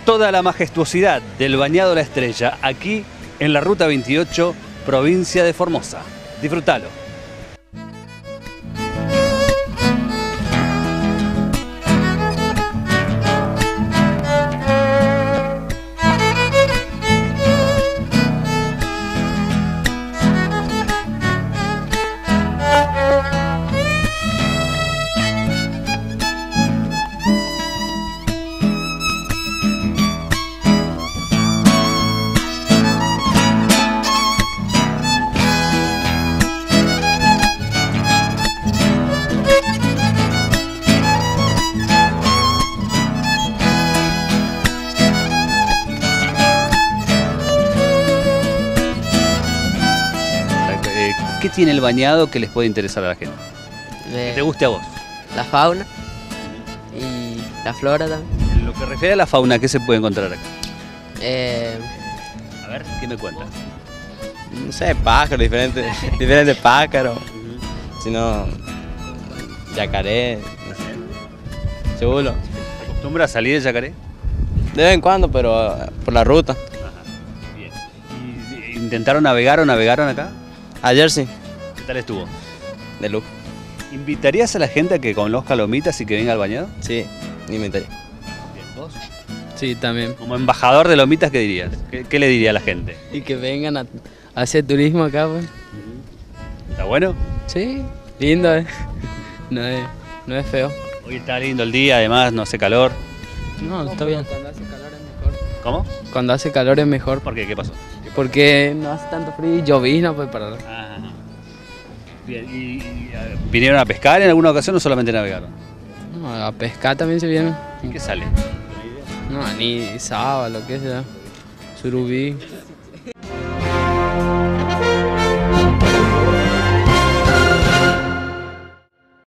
toda la majestuosidad del Bañado La Estrella, aquí en la Ruta 28, provincia de Formosa. Disfrútalo. ¿Qué tiene el bañado que les puede interesar a la gente? Que te guste a vos. La fauna y la flora también. En lo que refiere a la fauna, ¿qué se puede encontrar acá? A A ver, ¿qué me cuentas? No sé, pájaros, diferentes pájaros. Si no, yacaré, no sé, chulo. ¿Te acostumbras a salir de Yacaré? De vez en cuando, pero por la ruta. Bien. ¿Y intentaron navegar o navegaron acá? Ayer sí, ¿Qué tal estuvo? de lujo. ¿Invitarías a la gente a que conozca Lomitas y que venga al bañado? Sí, ni me enteré. Bien, ¿vos? sí, también. Como embajador de Lomitas, ¿qué dirías? ¿Qué le diría a la gente? Y que vengan a hacer turismo acá, pues. ¿Está bueno? Sí, lindo, no es feo. Hoy está lindo el día, además no hace calor. No, está bien. Cuando hace calor es mejor. ¿Cómo? Cuando hace calor es mejor. ¿Por qué? ¿Qué pasó? Porque no hace tanto frío y llovizna, pues para... Bien, ¿vinieron a pescar en alguna ocasión o solamente navegaron? No, a pescar también se viene. ¿Y qué sale? No, ni sábado, lo que sea. Surubí.